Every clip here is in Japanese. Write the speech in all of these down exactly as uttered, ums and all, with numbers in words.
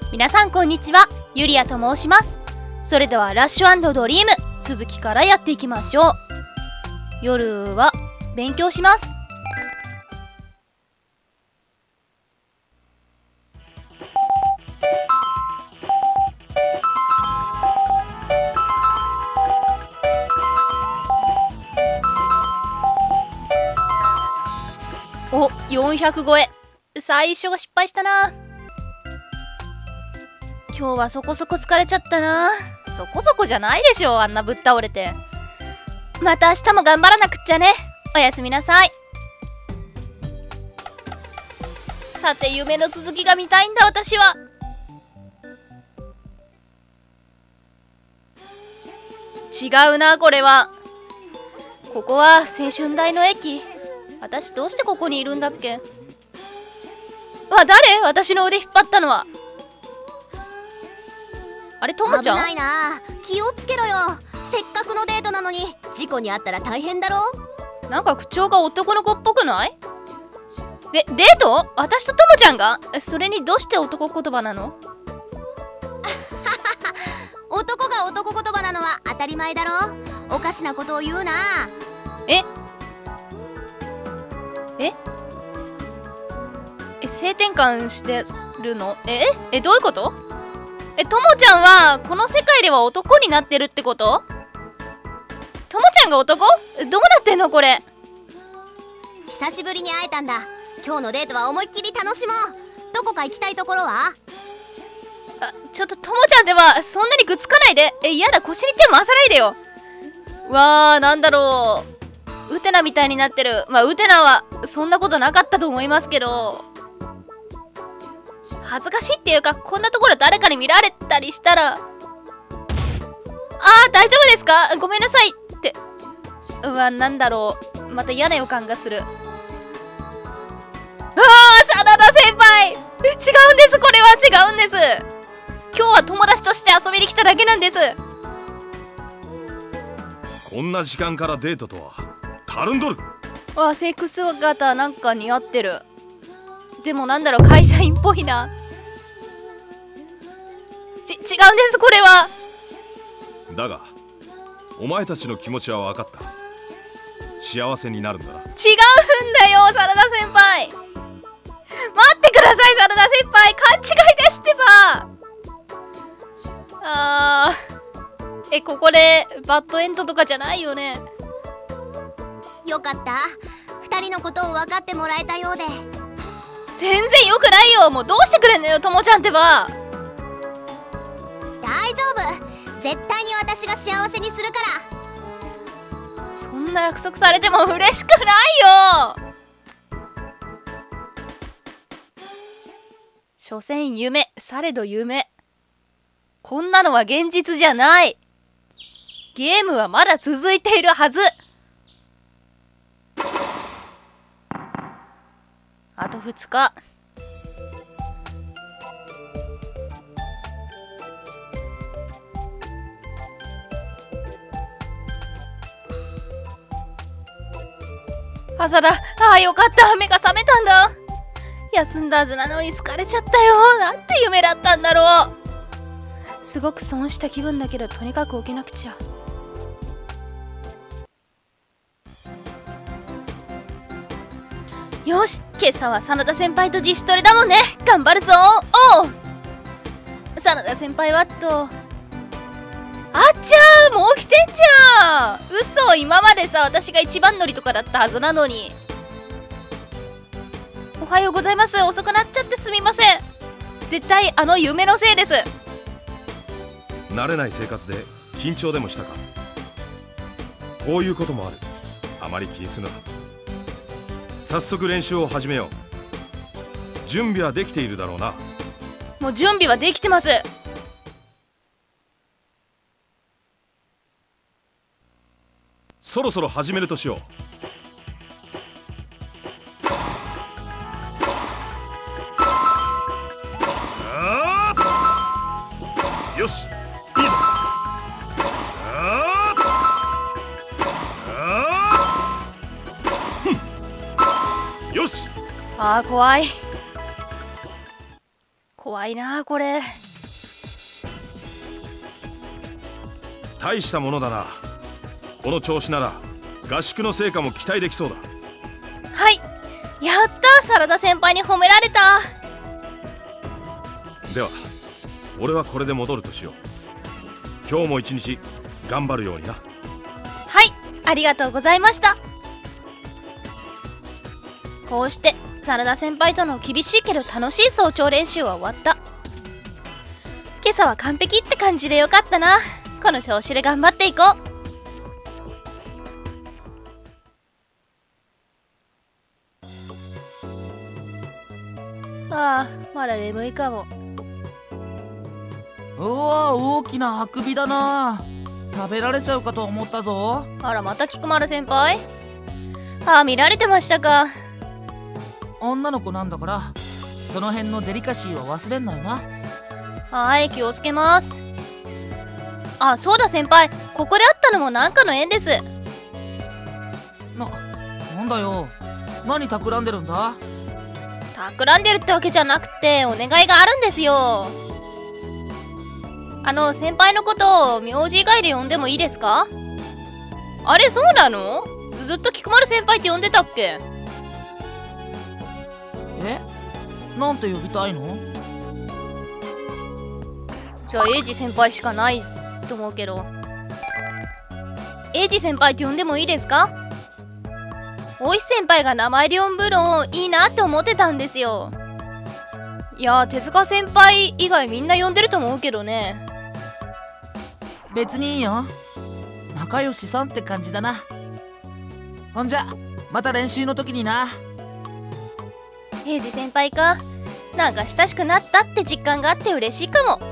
皆さんこんにちは、ゆりやと申します。それではラッシュ&ドリーム続きからやっていきましょう。夜は勉強します。お、よんひゃく超え。最初が失敗したな。今日はそこそこ疲れちゃったな。そこそこじゃないでしょ、あんなぶっ倒れて。また明日も頑張らなくっちゃね。おやすみなさい。さて、夢の続きが見たいんだ私は。違うな、これは。ここは青春台の駅。私どうしてここにいるんだっけ。わ、誰？私の腕引っ張ったのは。あれ、ともちゃん？ 危ないな。気をつけろよ。せっかくのデートなのに事故にあったら大変だろ。 なんか口調が男の子っぽくない？で、デート？私とともちゃんが？それにどうして男言葉なの？ 男が男言葉なのは当たり前だろ。おかしなことを言うな。 えええ、性転換してるの？ええ、どういうこと？え、ともちゃんはこの世界では男になってるってこと？ともちゃんが男？どうなってんのこれ。 久しぶりに会えたんだ。今日のデートは思いっきり楽しもう。どこか行きたいところは？ あ、ちょっとともちゃんではそんなにくっつかないで。え、やだ、腰に手回さないでよ。うわー、なんだろう。ウテナみたいになってる。まあ、ウテナはそんなことなかったと思いますけど、恥ずかしいっていうか、こんなところ誰かに見られたりしたら、あー、大丈夫ですか？ごめんなさいって。うわ、なんだろう。また嫌な予感がする。あー、真田先輩！違うんです、これは違うんです。今日は友達として遊びに来ただけなんです。 こんな時間からデートとはたるんどる。 わあ、制服姿なんか似合ってる。でもなんだろう、会社員っぽいな。ち、違うんです、これは。 だがお前たちの気持ちは分かった。幸せになるんだな。違うんだよ、真田先輩。待ってください、真田先輩。勘違いですってば。あー、え、ここでバッドエンドとかじゃないよね。 よかった。二人のことを分かってもらえたようで。 全然よくないよ。もうどうしてくれんのよ、ともちゃんってば。 大丈夫。絶対に私が幸せにするから。 そんな約束されても嬉しくないよ。所詮夢、されど夢。こんなのは現実じゃない。ゲームはまだ続いているはず。あとふつか。朝だ。ああ、よかった。目が覚めたんだ。休んだはずなのに疲れちゃったよ。なんて夢だったんだろう。すごく損した気分だけど、とにかく起きなくちゃ。よし、今朝は真田先輩と自主トレだもんね。頑張るぞ。おう。真田先輩はっと。あっちゃー、もう起きてんじゃん。嘘、今までさ、私が一番乗りとかだったはずなのに。おはようございます。遅くなっちゃってすみません。絶対あの夢のせいです。 慣れない生活で緊張でもしたか。こういうこともある。あまり気にするな。早速練習を始めよう。準備はできているだろうな。 もう準備はできてます。 そろそろ始めるとしよう。よし、いいぞ。ああよし。 あー、怖い。怖怖いなこれ。 大したものだな。この調子なら合宿の成果も期待できそうだ。 はい、やった、サラダ先輩に褒められた。 では俺はこれで戻るとしよう。今日も一日頑張るようにな。 はい、ありがとうございました。こうしてサラダ先輩との厳しいけど楽しい早朝練習は終わった。今朝は完璧って感じでよかったな。この調子で頑張っていこう。ああ、まだ眠いかも。 うわ、大きなあくびだな。食べられちゃうかと思ったぞ。 あら、また菊丸先輩。ああ、見られてましたか。 女の子なんだからその辺のデリカシーは忘れんなよな。 はい、気をつけます。あ、そうだ先輩、ここで会ったのもなんかの縁です。 な、なんだよ。何企んでるんだ。 企んでるってわけじゃなくてお願いがあるんですよ。あの先輩のことを名字以外で呼んでもいいですか？あれ、そうなの？ずっと菊丸先輩って呼んでたっけ？ え？なんて呼びたいの？ じゃあエイジ先輩しかないと思うけど、エイジ先輩って呼んでもいいですか？大石先輩が名前で呼ぶのいいなって思ってたんですよ。いやー、手塚先輩以外みんな呼んでると思うけどね。 別にいいよ。仲良しさんって感じだな。ほんじゃまた練習の時にな。 エイジ先輩か。なんか親しくなったって実感があって嬉しいかも。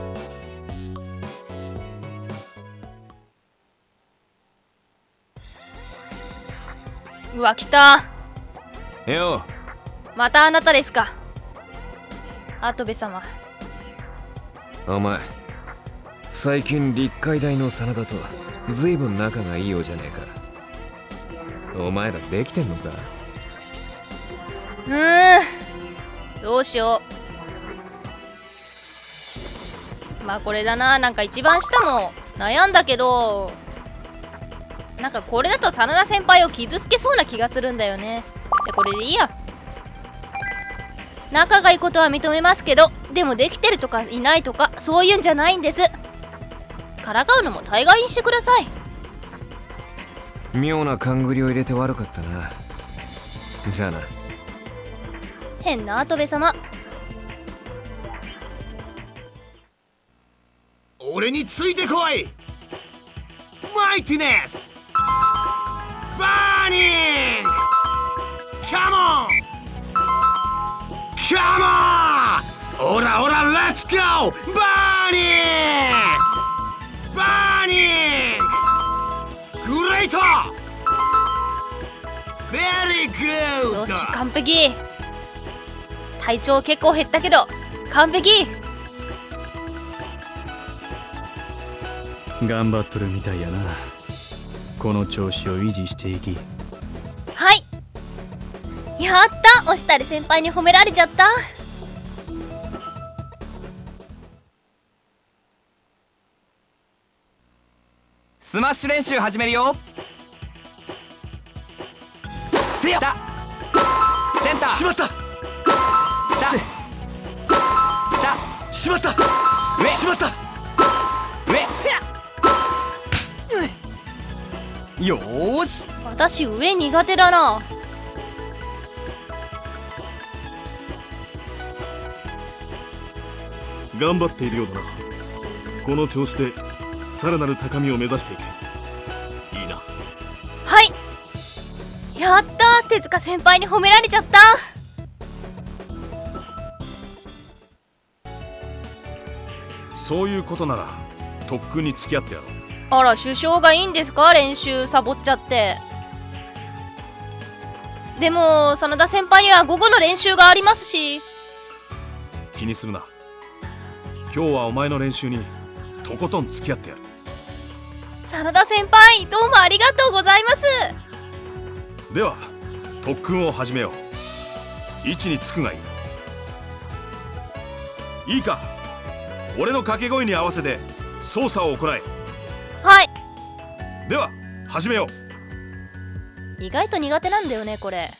うわ、来た。 よまたあなたですか。跡部様。 お前最近立海大の真田とずいぶん仲がいいようじゃねえか。お前らできてんのか？ うーん、どうしよう。まあこれだな。なんか一番下も悩んだけど、なんかこれだと真田先輩を傷つけそうな気がするんだよね。じゃあこれでいいや。仲がいいことは認めますけど、でもできてるとかいないとかそういうんじゃないんです。からかうのも大概にしてください。 妙な勘繰りを入れて悪かったな。じゃあな。 変な跡部様。 俺についてこい。マイティネスバーニングカモンカモンオラオラレッツゴーバーニングバーニンググレートベリーグッド。 よし、完璧。体調結構減ったけど完璧。 頑張っとるみたいやな。この調子を維持していき。 はい、やった。押したり先輩に褒められちゃった。 スマッシュ練習始めるよ。せや下センターしまった下下しまった上しまった上よーし。 私上苦手だな。 頑張っているようだな。この調子でさらなる高みを目指していけ。いいな。 はい、やった。手塚先輩に褒められちゃった。 そういうことなら特訓に付き合ってやろう。 あら、首相がいいんですか？練習サボっちゃって。でも真田先輩には午後の練習がありますし。 気にするな。今日はお前の練習にとことん付き合ってやる。 真田先輩、どうもありがとうございます。 では特訓を始めよう。位置につくがいい。 いいか、俺の掛け声に合わせて操作を行え。 はい。 では始めよう。意外と苦手なんだよねこれ。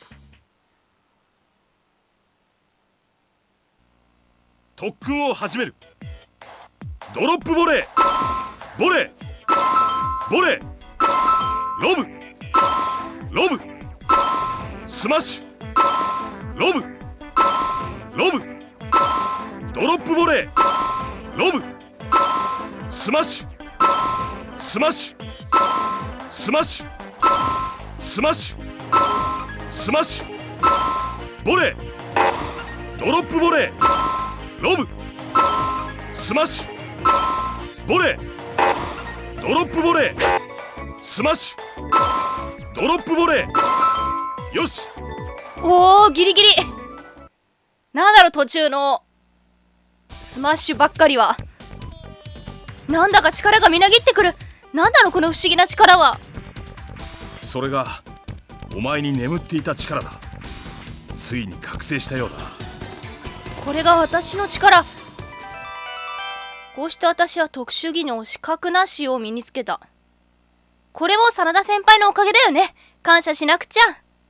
特訓を始める。ドロップボレー、ボレー、ボレー、ロブ、ロブ、スマッシュ、ロブ、ロブ、ドロップボレー、ロブ、スマッシュ、スマッシュ、スマッシュ、スマッシュ、スマッシュ、ボレー、ドロップボレー、ロブ、スマッシュ、ボレー、ドロップボレー、スマッシュ、ドロップボレー。よし。 おお、ギリギリ。なんだろう途中のスマッシュばっかりは。なんだか力がみなぎってくる。なんだろうこの不思議な力は。 それがお前に眠っていた力だ。ついに覚醒したようだ。 これが私の力。こうして私は特殊技能資格なしを身につけた。これも真田先輩のおかげだよね。感謝しなくちゃ。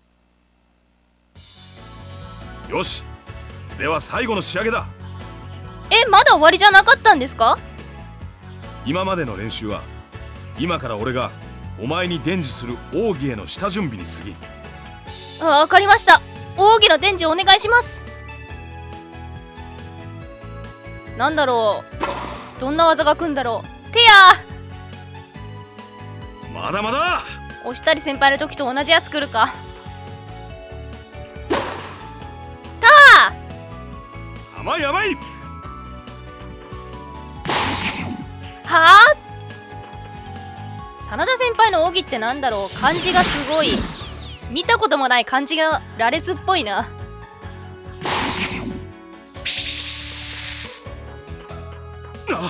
よし、では最後の仕上げだ。 え、まだ終わりじゃなかったんですか？ 今までの練習は今から俺がお前に伝授する奥義への下準備に過ぎん。 わかりました。奥義の伝授お願いします。なんだろう、どんな技が来んだろう。てやー、まだまだ。 押したり先輩の時と同じやつ来るか。たー、 甘い甘い。 はあ、真田先輩の奥義ってなんだろう。漢字がすごい。見たこともない漢字が羅列っぽいな。 あ、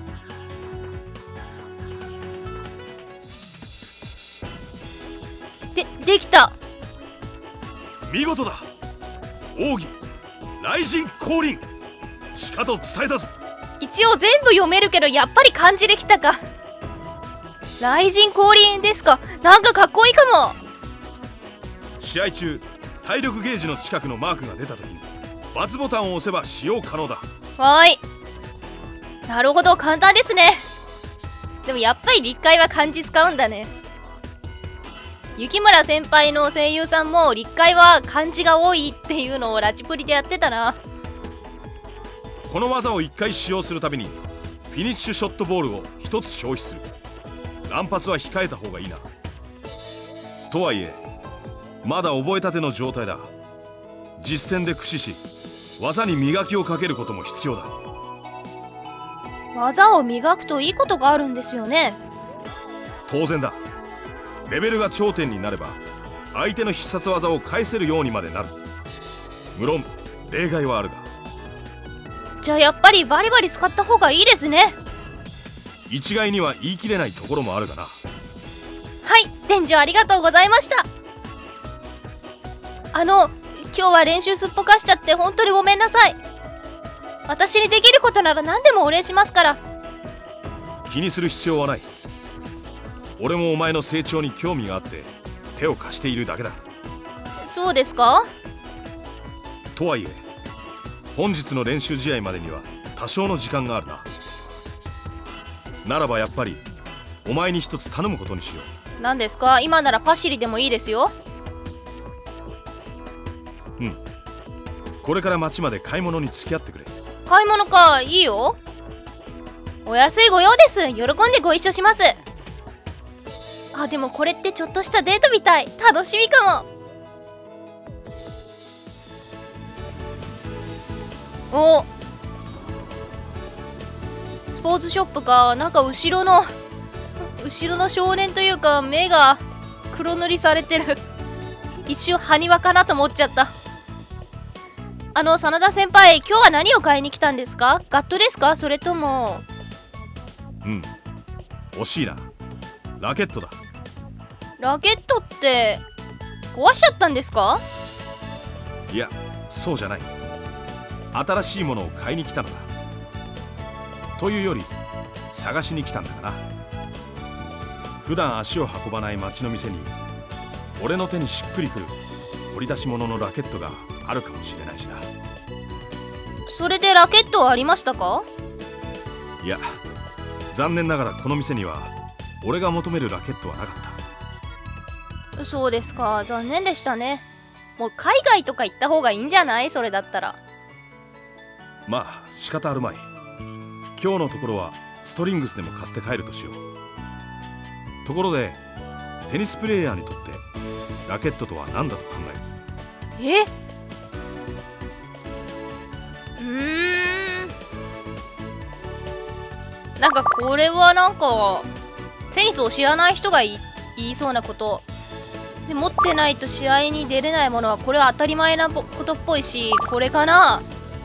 で、できた。 見事だ。奥義雷神降臨、しかと伝えたぞ。 一応全部読めるけどやっぱり漢字できたか。雷神降臨ですか。なんかかっこいいかも。 試合中体力ゲージの近くのマークが出た時に×ボタンを押せば使用可能だ。 わーい。なるほど、簡単ですね。でもやっぱり立海は漢字使うんだね。雪村先輩の声優さんも立海は漢字が多いっていうのをラチプリでやってたな。 この技をいっかい使用するたびにフィニッシュショットボールをひとつ消費する。乱発は控えた方がいいな。とはいえまだ覚えたての状態だ。実戦で駆使し技に磨きをかけることも必要だ。 技を磨くといいことがあるんですよね。 当然だ。レベルが頂点になれば相手の必殺技を返せるようにまでなる。無論例外はあるが。 じゃあやっぱりバリバリ使った方がいいですね。 一概には言い切れないところもあるがな。 はい、伝授ありがとうございました。あの、今日は練習すっぽかしちゃって本当にごめんなさい。私にできることなら何でもお礼しますから。 気にする必要はない。俺もお前の成長に興味があって手を貸しているだけだ。 そうですか？ とはいえ本日の練習試合までには多少の時間があるな。ならばやっぱりお前に一つ頼むことにしよう。何ですか？今ならパシリでもいいですよ。 うん、これから町まで買い物に付き合ってくれ。 買い物か、いいよ。お安いご用です。喜んでご一緒します。あ、でもこれってちょっとしたデートみたい。楽しみかも。お、スポーツショップか。なんか後ろの後ろの少年というか目が黒塗りされてる。一瞬埴輪かなと思っちゃった。あの真田先輩、今日は何を買いに来たんですか？ガットですか？それとも。 うん、惜しいな。ラケットだ。 ラケットって壊しちゃったんですか？ いや、そうじゃない。新しいものを買いに来たのだ。 というより探しに来たんだがな。普段足を運ばない町の店に俺の手にしっくりくる掘り出し物のラケットがあるかもしれないしな。 それでラケットはありましたか？ いや、残念ながらこの店には俺が求めるラケットはなかった。 そうですか、残念でしたね。もう海外とか行った方がいいんじゃない？それだったら。 まあ仕方あるまい。今日のところはストリングスでも買って帰るとしよう。ところでテニスプレーヤーにとってラケットとは何だと考える？ えうーんなんかこれはなんかテニスを知らない人が言い言いそうなことで、持ってないと試合に出れないものはこれは当たり前なことっぽいし、これかな？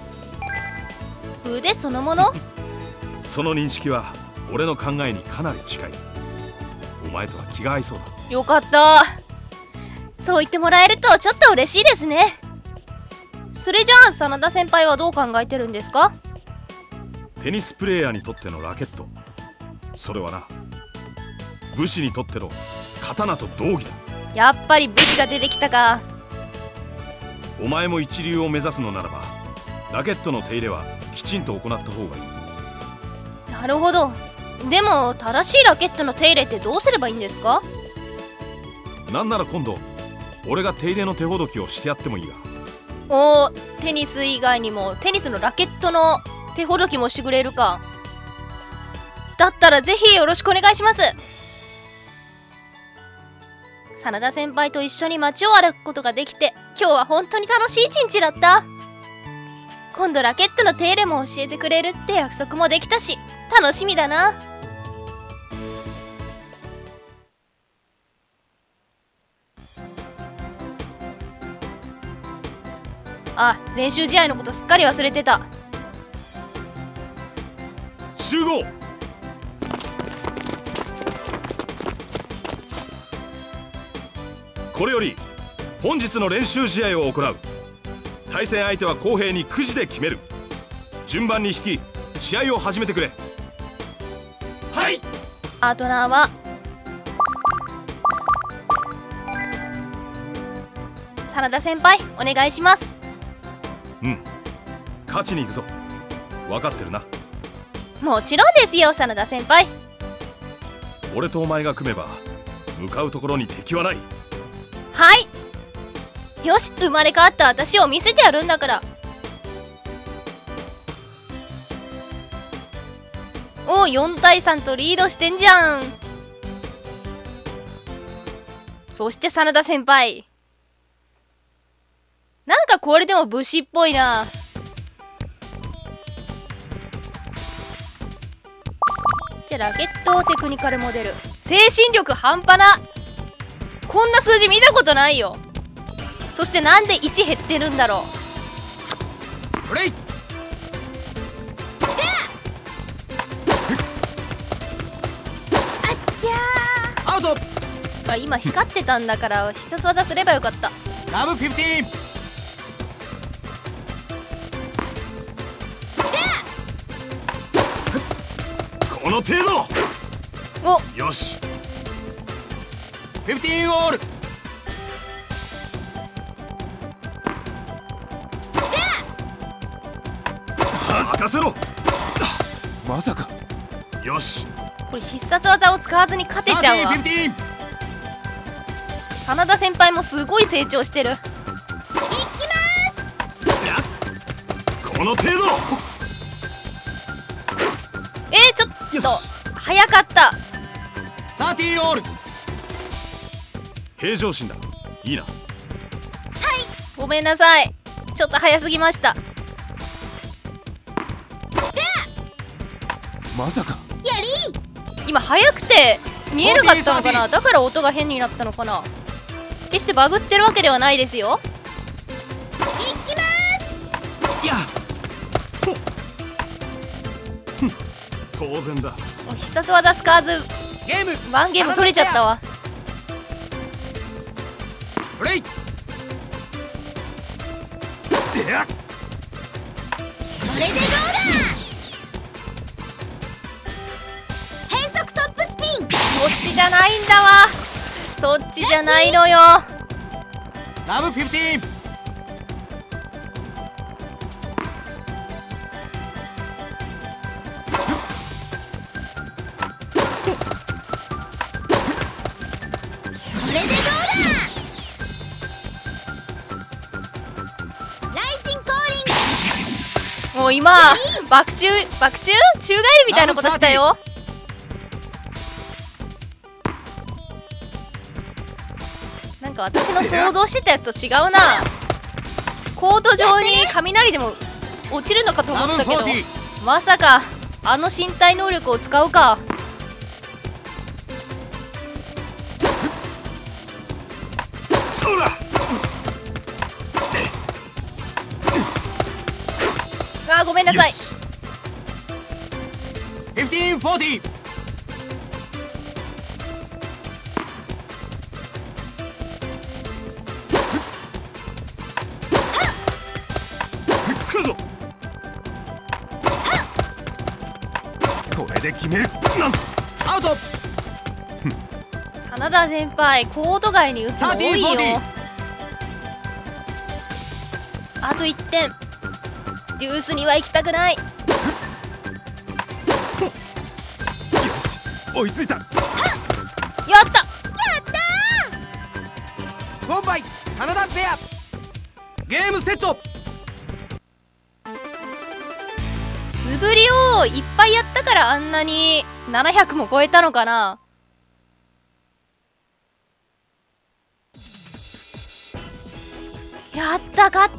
腕そのもの？ その認識は俺の考えにかなり近い。お前とは気が合いそうだ。 よかった。そう言ってもらえるとちょっと嬉しいですね。それじゃあ真田先輩はどう考えてるんですか？ テニスプレーヤーにとってのラケット、それはな、武士にとっての刀と道義だ。 やっぱり武士が出てきたか。 お前も一流を目指すのならばラケットの手入れはきちんと行った方がいい。 なるほど。でも正しいラケットの手入れってどうすればいいんですか？ なんなら今度俺が手入れの手ほどきをしてやってもいいが。 おー、テニス以外にもテニスのラケットの手ほどきもしてくれるか。だったらぜひよろしくお願いします。真田先輩と一緒に街を歩くことができて今日は本当に楽しい一日だった。今度ラケットの手入れも教えてくれるって約束もできたし楽しみだな。あ、練習試合のことすっかり忘れてた。 集合。これより本日の練習試合を行う。対戦相手は公平にくじで決める。順番に引き試合を始めてくれ。はい。 パートナーは真田先輩お願いします。 うん、勝ちに行くぞ。分かってるな？ もちろんですよ真田先輩。 俺とお前が組めば向かうところに敵はない。 はい。よし、生まれ変わった私を見せてやるんだから。おお、よんたいさんとリードしてんじゃん。そして真田先輩、なんかこれでも武士っぽいな。じゃあラケットテクニカルモデル、精神力半端な。こんな数字見たことないよ。そしてなんでいち減ってるんだろう。 プレイ。アウト。 あ、今光ってたんだから必殺技すればよかった。 ラブフィフティーン。 この程度。 お、 よし。 フィフティーンオール。 任せろ。 まさか。 よし。 これ必殺技を使わずに勝てちゃうわ。真田先輩もすごい成長してる。いきます。 やっ、この程度。 えー、ちょっと早かった。 サーティーオール。 平常心だ。いいな。はい。 ごめんなさい、ちょっと早すぎました。 まさか。 やり今早くて見えなかったのかな。だから音が変になったのかな。決してバグってるわけではないですよ。 いきます。 いや、ほっ、ふん、当然だ。 もう必殺技使わずゲームワンゲーム取れちゃったわ。 プレイ。 これでどうだ。 ゃないんだわ。そっちじゃないのよ。 ラブフィフティーン。 これでどうだ。ライジン降臨。 もう今爆中爆中宙返りみたいなことしたよ。なんか私の想像してたやつと違うな。コート上に雷でも落ちるのかと思ったけど、まさかあの身体能力を使うか。 そうだ。 あーごめんなさい。 フィフティーンフォーティー。 来るぞ。これで決める。なんとアウト。 真田先輩コート外に打つの多いよ。あといってん。デュースには行きたくない。 よし追いついた。 やったウォンバイカナダペア。ゲームセット。 素振りをいっぱいやったからあんなにななひゃくも超えたのかな。やった勝った。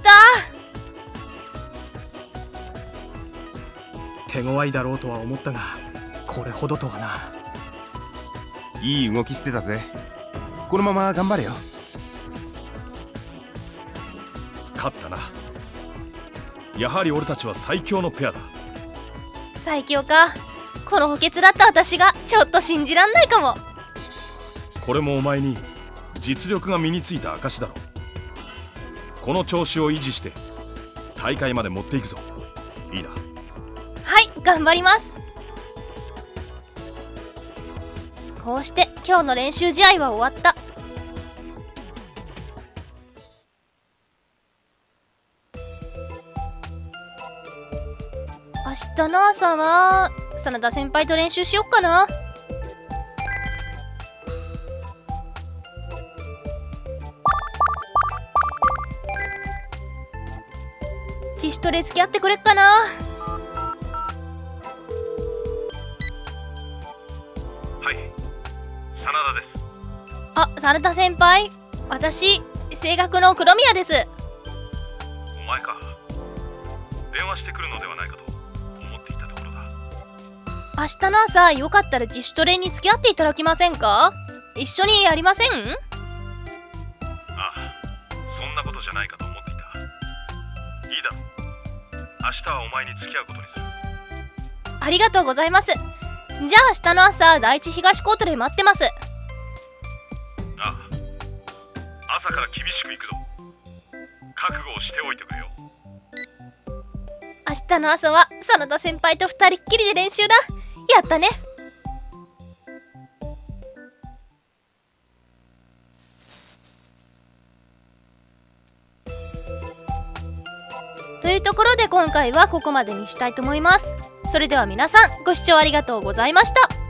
手強いだろうとは思ったが、これほどとはな。 いい動きしてたぜ。このまま頑張れよ。 勝ったな。やはり俺たちは最強のペアだ。 最強か。この補欠だった私がちょっと信じらんないかも。 これもお前に実力が身についた証だろ。この調子を維持して大会まで持っていくぞ。いいな。 はい頑張ります。こうして今日の練習試合は終わった。明日の朝は真田先輩と練習しよっかな。自主トレ付き合ってくれっかな。 はい真田です。 あ、真田先輩、私声楽の黒宮です。 お前か。電話してくるのではないかと思っていたところだ。 明日の朝よかったら自主トレに付き合っていただけませんか。一緒にやりません？ ああ、そんなことじゃないかと思っていた。いいだろう。明日はお前に付き合うことにする。 ありがとうございます。じゃあ明日の朝第一東コートで待ってます。 ああ、朝から厳しくいくぞ。覚悟をしておいてくれよ。 明日の朝は真田先輩と二人っきりで練習だ。やったね。というところで今回はここまでにしたいと思います。それでは皆さんご視聴ありがとうございました。